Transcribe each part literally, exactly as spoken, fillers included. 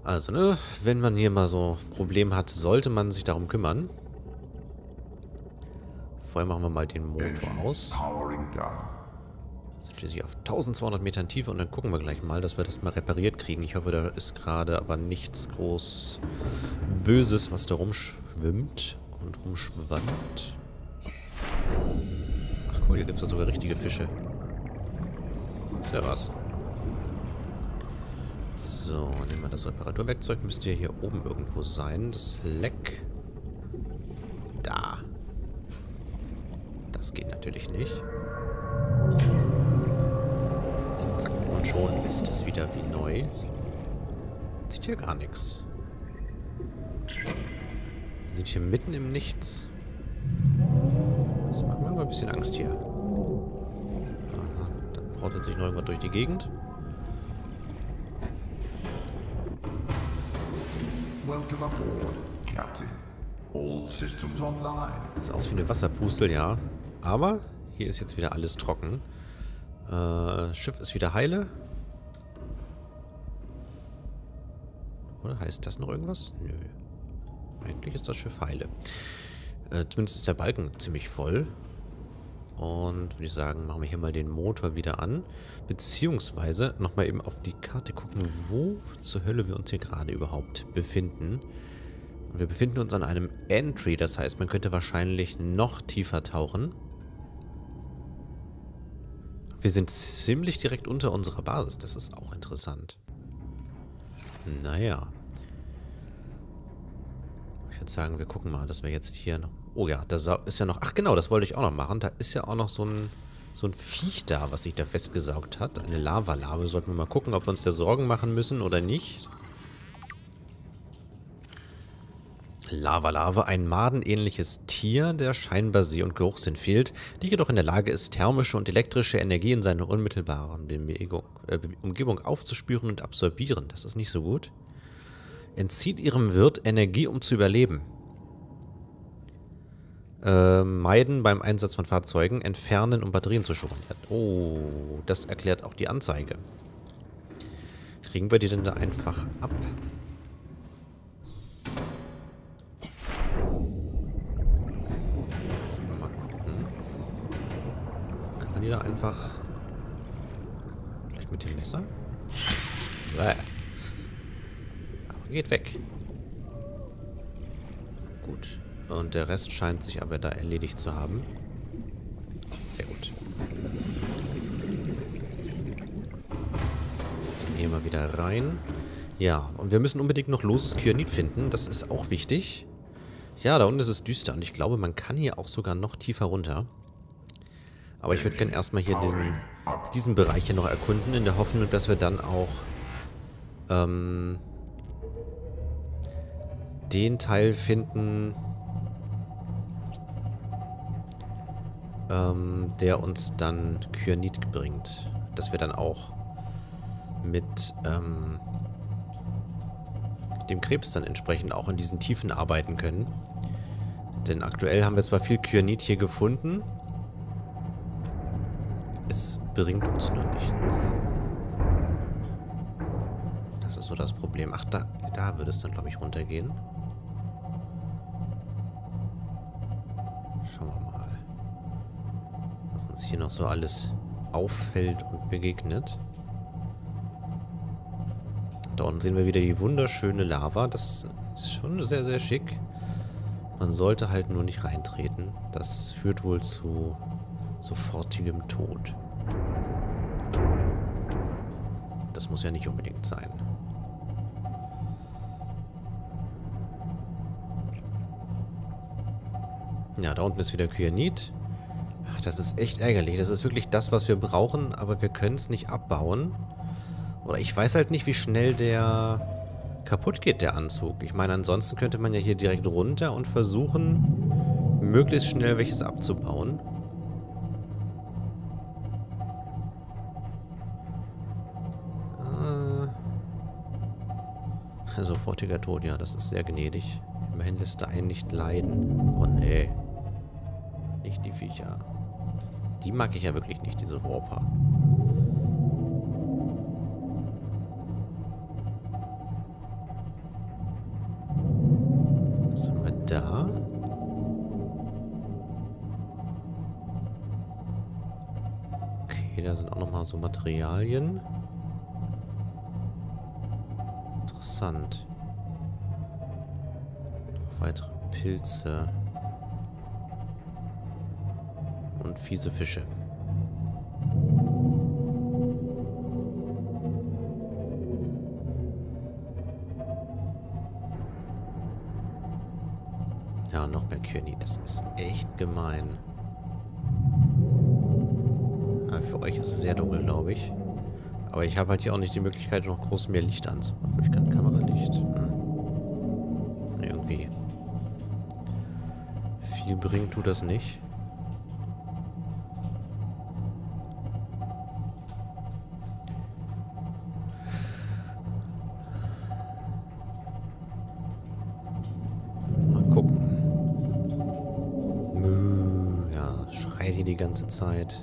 Also, ne, wenn man hier mal so ein Problem hat, sollte man sich darum kümmern. Vorher machen wir mal den Motor aus. Sind schließlich auf eintausendzweihundert Metern Tiefe und dann gucken wir gleich mal, dass wir das mal repariert kriegen. Ich hoffe, da ist gerade aber nichts groß Böses, was da rumschwimmt und rumschwammt. Ach cool, hier gibt es ja sogar richtige Fische. Ist ja was. So, nehmen wir das Reparaturwerkzeug. Müsste ja hier oben irgendwo sein. Das Leck. Da. Das geht natürlich nicht. Zack, und schon ist es wieder wie neu. Man sieht hier gar nichts. Wir sind hier mitten im Nichts. Das macht mir immer ein bisschen Angst hier. Aha, da braucht sich noch irgendwas durch die Gegend. Welcome aboard, Captain. All systems online. Sieht aus wie eine Wasserpustel, ja. Aber hier ist jetzt wieder alles trocken. Äh, Schiff ist wieder heile. Oder heißt das noch irgendwas? Nö. Eigentlich ist das Schiff heile. Äh, zumindest ist der Balken ziemlich voll. Und würde ich sagen, machen wir hier mal den Motor wieder an. Beziehungsweise nochmal eben auf die Karte gucken, wo zur Hölle wir uns hier gerade überhaupt befinden. Und wir befinden uns an einem Entry, das heißt, man könnte wahrscheinlich noch tiefer tauchen. Wir sind ziemlich direkt unter unserer Basis, das ist auch interessant. Naja. Ich würde sagen, wir gucken mal, dass wir jetzt hier noch... Oh ja, da ist ja noch... Ach genau, das wollte ich auch noch machen. Da ist ja auch noch so ein, so ein Viech da, was sich da festgesaugt hat. Eine Lavalarve. Sollten wir mal gucken, ob wir uns da Sorgen machen müssen oder nicht. Lavalarve, ein madenähnliches Tier, der scheinbar Seh- und Geruchssinn fehlt, die jedoch in der Lage ist, thermische und elektrische Energie in seiner unmittelbaren Bewegung, äh, Umgebung aufzuspüren und absorbieren. Das ist nicht so gut. Entzieht ihrem Wirt Energie, um zu überleben. Äh, meiden beim Einsatz von Fahrzeugen, entfernen, um Batterien zu schonen. Oh, das erklärt auch die Anzeige. Kriegen wir die denn da einfach ab? Mal gucken. Kann man die da einfach... Vielleicht mit dem Messer? Bäh. Aber geht weg. Gut. Und der Rest scheint sich aber da erledigt zu haben. Sehr gut. Dann gehen wir wieder rein. Ja, und wir müssen unbedingt noch loses Kyanit finden. Das ist auch wichtig. Ja, da unten ist es düster. Und ich glaube, man kann hier auch sogar noch tiefer runter. Aber ich würde gerne erstmal hier diesen, diesen Bereich hier noch erkunden, in der Hoffnung, dass wir dann auch ähm, den Teil finden, ähm, der uns dann Kyanit bringt. Dass wir dann auch mit ähm, dem Krebs dann entsprechend auch in diesen Tiefen arbeiten können. Denn aktuell haben wir zwar viel Kyanit hier gefunden, es bringt uns nur nichts. Das ist so das Problem. Ach, da, da würde es dann, glaube ich, runtergehen. Schauen wir mal, was uns hier noch so alles auffällt und begegnet. Da unten sehen wir wieder die wunderschöne Lava. Das ist schon sehr, sehr schick. Man sollte halt nur nicht reintreten. Das führt wohl zu sofortigem Tod. Das muss ja nicht unbedingt sein. Ja, da unten ist wieder Kyanit. Ach, das ist echt ärgerlich. Das ist wirklich das, was wir brauchen, aber wir können es nicht abbauen. Oder ich weiß halt nicht, wie schnell der kaputt geht, der Anzug. Ich meine, ansonsten könnte man ja hier direkt runter und versuchen, möglichst schnell welches abzubauen. Äh, sofortiger Tod, ja, das ist sehr gnädig. Immerhin lässt er einen nicht leiden. Oh nee. Nicht die Viecher. Die mag ich ja wirklich nicht, diese Warper. da. Okay, da sind auch nochmal so Materialien. Interessant. Noch weitere Pilze. Und fiese Fische. Ja, noch mehr Kürni. Das ist echt gemein. Ja, für euch ist es sehr dunkel, glaube ich. Aber ich habe halt hier auch nicht die Möglichkeit, noch groß mehr Licht anzumachen. Ich kann Kameralicht. Hm. Nee, irgendwie. Viel bringt tut das nicht. Mal gucken. Mö, ja, schreit hier die ganze Zeit.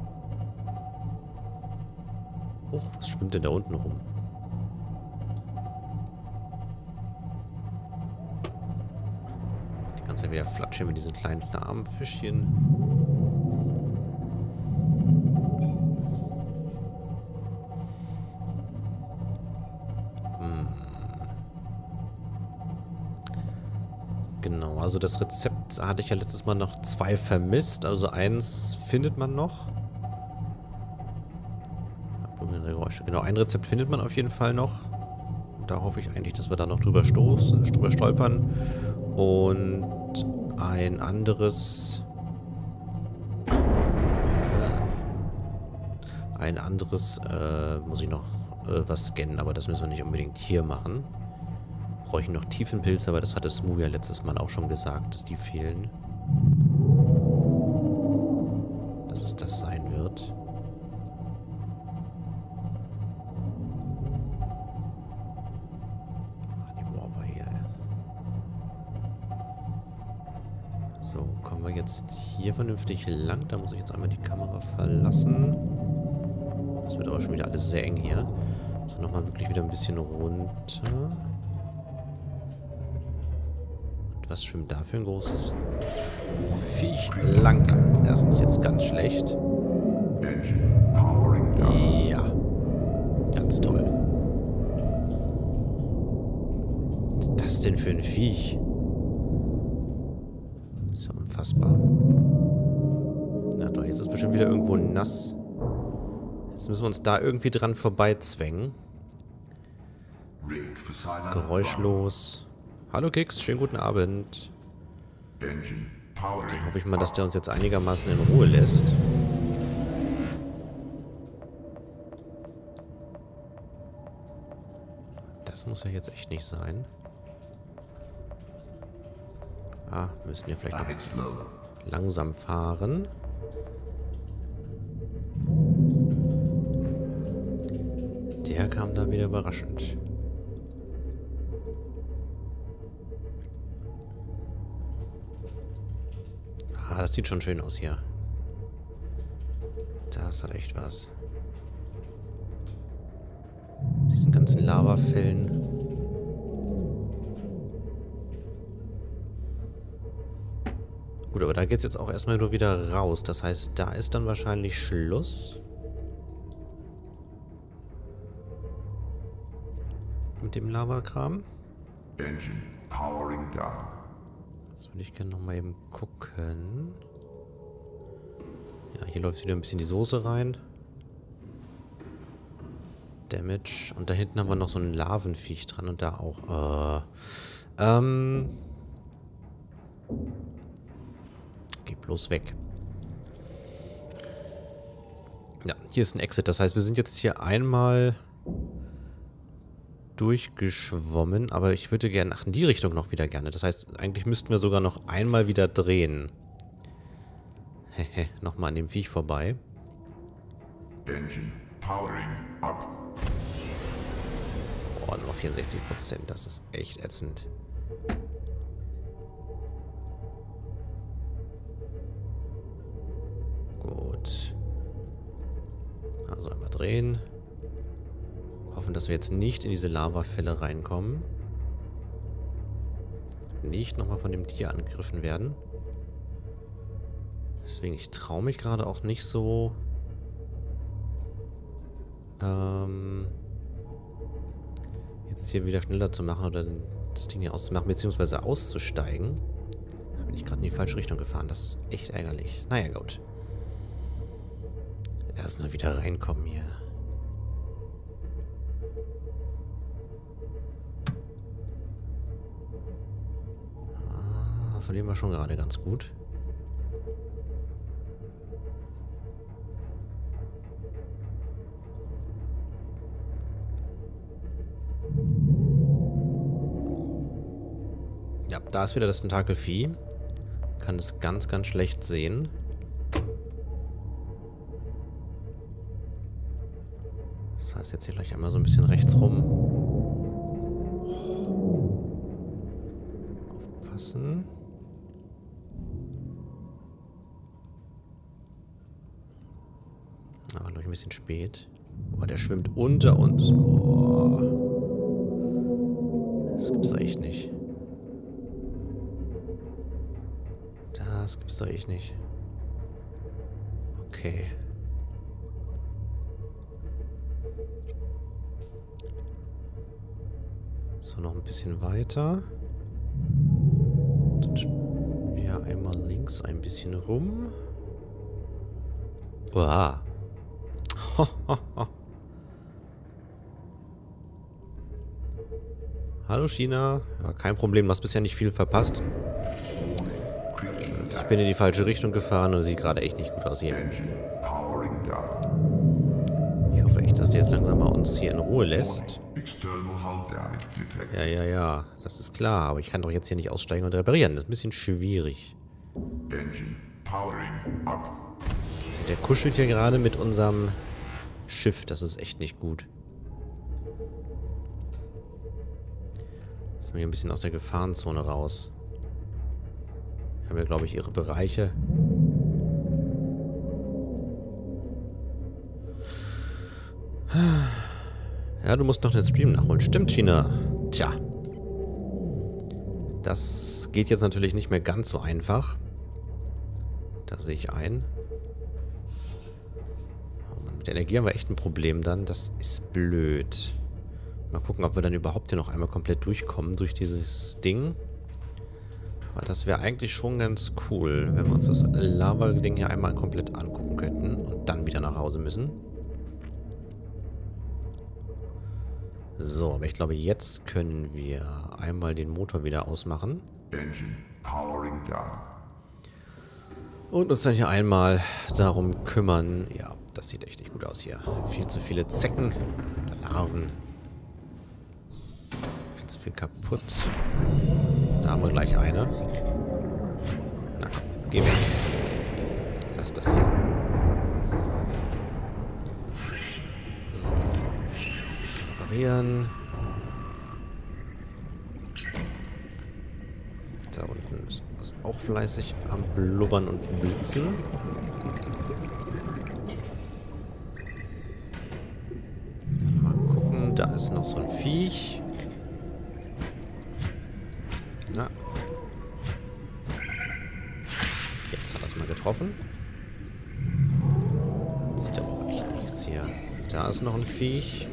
Oh, was schwimmt denn da unten rum? Die ganze Zeit wieder flatschen mit diesen kleinen Armfischchen. Hm. Genau, also das Rezept hatte ich ja letztes Mal noch zwei vermisst. Also eins findet man noch. Genau, ein Rezept findet man auf jeden Fall noch. Da hoffe ich eigentlich, dass wir da noch drüber, stoßen, drüber stolpern. Und ein anderes... Äh, ein anderes äh, muss ich noch äh, was scannen, aber das müssen wir nicht unbedingt hier machen. Brauche ich noch Tiefenpilze, aber das hatte Smoo ja letztes Mal auch schon gesagt, dass die fehlen. Dass es das sein wird. So, kommen wir jetzt hier vernünftig lang. Da muss ich jetzt einmal die Kamera verlassen. Das wird aber schon wieder alles sehr eng hier. So, nochmal wirklich wieder ein bisschen runter. Und was schwimmt da für ein großes Viech lang? Das ist jetzt ganz schlecht. Ja. Ganz toll. Was ist das denn für ein Viech? Ist ja unfassbar. Na doch, jetzt ist es bestimmt wieder irgendwo nass. Jetzt müssen wir uns da irgendwie dran vorbeizwängen. Geräuschlos. Hallo Kix, schönen guten Abend. Dann hoffe ich mal, dass der uns jetzt einigermaßen in Ruhe lässt. Das muss ja jetzt echt nicht sein. Ah, wir müssen ja vielleicht noch langsam fahren. Der kam da wieder überraschend. Ah, das sieht schon schön aus hier. Das hat echt was. Diesen ganzen Lavafällen. Gut, aber da geht es jetzt auch erstmal nur wieder raus. Das heißt, da ist dann wahrscheinlich Schluss. Mit dem Lavakram. Engine powering down. Das würde ich gerne nochmal eben gucken. Ja, hier läuft wieder ein bisschen die Soße rein. Damage. Und da hinten haben wir noch so ein Lavenviech dran und da auch. Äh, ähm. Geh bloß weg. Ja, hier ist ein Exit. Das heißt, wir sind jetzt hier einmal durchgeschwommen, aber ich würde gerne, ach, in die Richtung noch wieder gerne. Das heißt, eigentlich müssten wir sogar noch einmal wieder drehen. Hehe, nochmal an dem Viech vorbei. Engine powering up. Oh, nur noch vierundsechzig Prozent. Das ist echt ätzend. Gut. Also einmal drehen. Hoffen, dass wir jetzt nicht in diese Lavafälle reinkommen. nicht nochmal von dem Tier angegriffen werden. Deswegen, ich traue mich gerade auch nicht so... Ähm... jetzt hier wieder schneller zu machen oder das Ding hier auszumachen, beziehungsweise auszusteigen. Da bin ich gerade in die falsche Richtung gefahren. Das ist echt ärgerlich. Naja, gut. Erstmal wieder reinkommen hier. Ah, verlieren wir schon gerade ganz gut. Ja, da ist wieder das Tentakelvieh. Kann es ganz, ganz schlecht sehen. Das heißt jetzt hier gleich einmal so ein bisschen rechts rum. Aufpassen. Aber glaube ich ein bisschen spät. Oh, der schwimmt unter uns. Oh. Das gibt's doch echt nicht. Das gibt's doch echt nicht. Okay. So, noch ein bisschen weiter. Dann schwimmen wir einmal links ein bisschen rum. Uah. Ho, ho, ho. Hallo China. Ja, kein Problem, du hast bisher nicht viel verpasst. Ich bin in die falsche Richtung gefahren und sieht gerade echt nicht gut aus hier. Ich hoffe echt, dass der jetzt langsam mal uns hier in Ruhe lässt. Ja, ja, ja. Das ist klar. Aber ich kann doch jetzt hier nicht aussteigen und reparieren. Das ist ein bisschen schwierig. Der kuschelt hier gerade mit unserem Schiff. Das ist echt nicht gut. Jetzt sind wir hier ein bisschen aus der Gefahrenzone raus. Haben wir, glaube ich, ihre Bereiche. Ja, du musst noch den Stream nachholen. Stimmt, China. Tja. Das geht jetzt natürlich nicht mehr ganz so einfach. Das sehe ich ein. Oh Mann, mit der Energie haben wir echt ein Problem dann. Das ist blöd. Mal gucken, ob wir dann überhaupt hier noch einmal komplett durchkommen durch dieses Ding. Aber das wäre eigentlich schon ganz cool, wenn wir uns das Lava-Ding hier einmal komplett angucken könnten und dann wieder nach Hause müssen. So, aber ich glaube, jetzt können wir einmal den Motor wieder ausmachen. Und uns dann hier einmal darum kümmern. Ja, das sieht echt nicht gut aus hier. Viel zu viele Zecken oder Larven. Viel zu viel kaputt. Da haben wir gleich eine. Na komm, geh weg. Lass das hier. So. Reparieren. Da unten ist was auch fleißig am Blubbern und Blitzen. Mal gucken, da ist noch so ein Viech. Na. Jetzt hat er es mal getroffen. Man sieht aber auch echt nichts hier. Da ist noch ein Viech.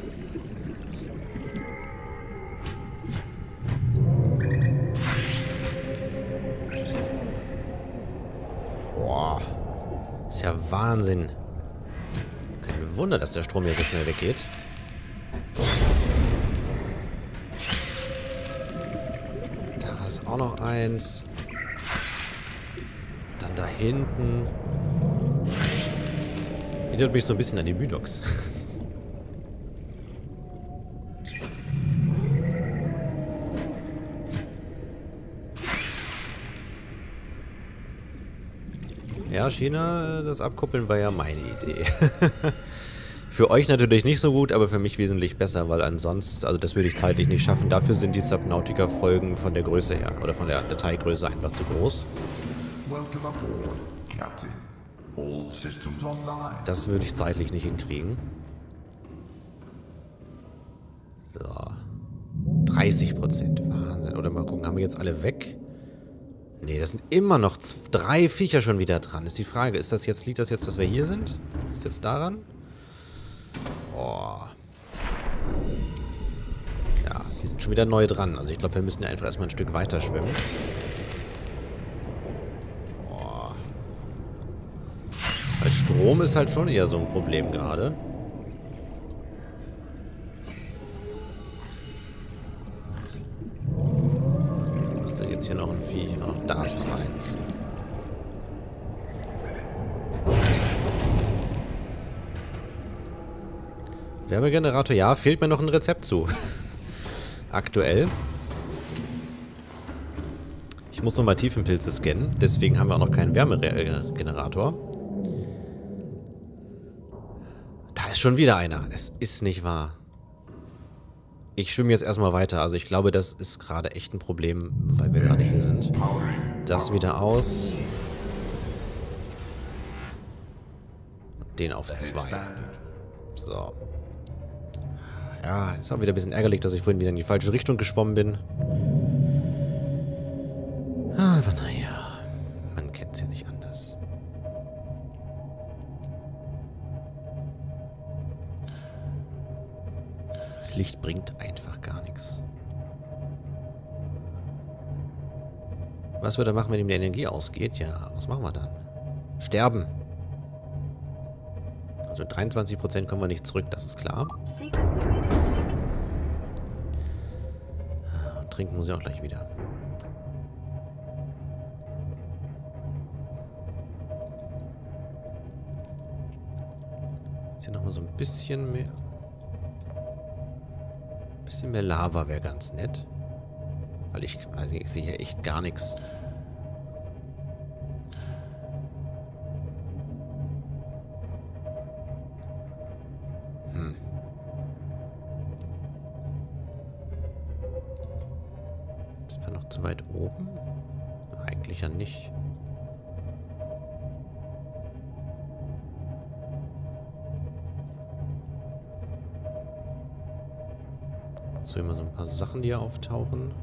Boah. Ist ja Wahnsinn. Kein Wunder, dass der Strom hier so schnell weggeht. Auch noch eins. Dann da hinten. Erinnert mich so ein bisschen an die Mydox. Ja, China, das Abkuppeln war ja meine Idee. Für euch natürlich nicht so gut, aber für mich wesentlich besser, weil ansonsten, also das würde ich zeitlich nicht schaffen. Dafür sind die Subnautica-Folgen von der Größe her, oder von der Dateigröße einfach zu groß. Das würde ich zeitlich nicht hinkriegen. So. dreißig Prozent. Wahnsinn. Oder mal gucken, haben wir jetzt alle weg? Nee, das sind immer noch z- drei Viecher schon wieder dran. Ist die Frage, ist das jetzt, liegt das jetzt, dass wir hier sind? Ist jetzt daran? Boah. Ja, die sind schon wieder neu dran. Also ich glaube, wir müssen ja einfach erstmal ein Stück weiter schwimmen. Boah. Weil Strom ist halt schon eher so ein Problem gerade. Was ist denn jetzt hier noch ein Viech? War noch da ist noch eins. Wärmegenerator, ja, fehlt mir noch ein Rezept zu. Aktuell. Ich muss nochmal Tiefenpilze scannen, deswegen haben wir auch noch keinen Wärmegenerator. Da ist schon wieder einer. Es ist nicht wahr. Ich schwimme jetzt erstmal weiter. Also ich glaube, das ist gerade echt ein Problem, weil wir gerade hier sind. Das wieder aus. Den auf zwei. So. Ja, ist auch wieder ein bisschen ärgerlich, dass ich vorhin wieder in die falsche Richtung geschwommen bin. Aber naja, man kennt es ja nicht anders. Das Licht bringt einfach gar nichts. Was wird er machen, wenn ihm die Energie ausgeht? Ja, was machen wir dann? Sterben. Also dreiundzwanzig Prozent kommen wir nicht zurück, das ist klar. Und trinken muss ich auch gleich wieder. Jetzt hier nochmal so ein bisschen mehr. Ein bisschen mehr Lava wäre ganz nett. Weil ich, also ich sehe hier echt gar nichts. Hm. Sind wir noch zu weit oben? Eigentlich ja nicht. So, immer so ein paar Sachen, die hier auftauchen.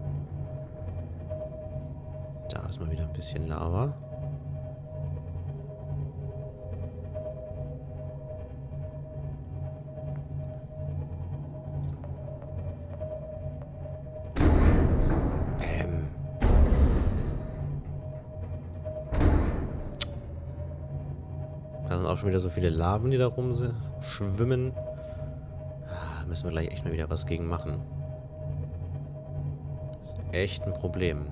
Da ist mal wieder ein bisschen Lava. Bäm. Da sind auch schon wieder so viele Laven, die da rum schwimmen. Müssen wir gleich echt mal wieder was gegen machen. Das ist echt ein Problem.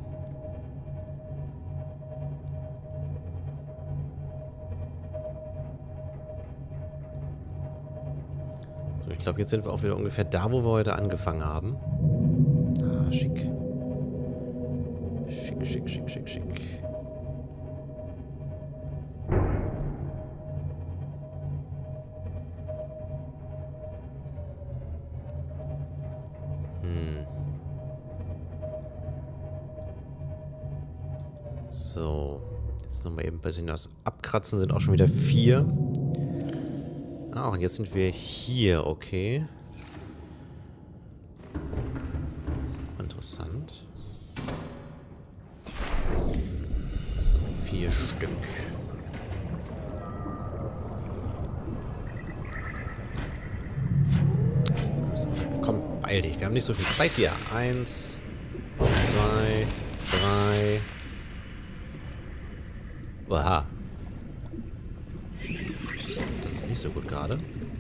So, ich glaube, jetzt sind wir auch wieder ungefähr da, wo wir heute angefangen haben. Ah, schick. Schick, schick, schick, schick, schick. So, jetzt nochmal eben ein bisschen das Abkratzen, sind auch schon wieder vier. Ah, und jetzt sind wir hier, okay. Das ist auch interessant. So, vier Stück. So, komm, beeil dich, wir haben nicht so viel Zeit hier. Eins, zwei, drei... Oha. Das ist nicht so gut gerade.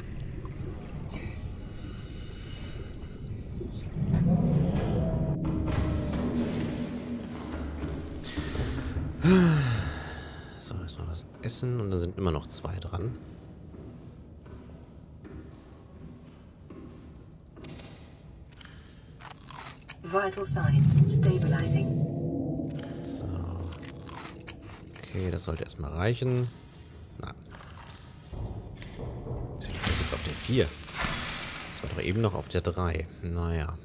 So, erstmal was essen und da sind immer noch zwei dran. Vital signs stabilizing. So. Okay, das sollte erstmal reichen. Na. Das ist jetzt auf der vier. Das war doch eben noch auf der drei. Naja.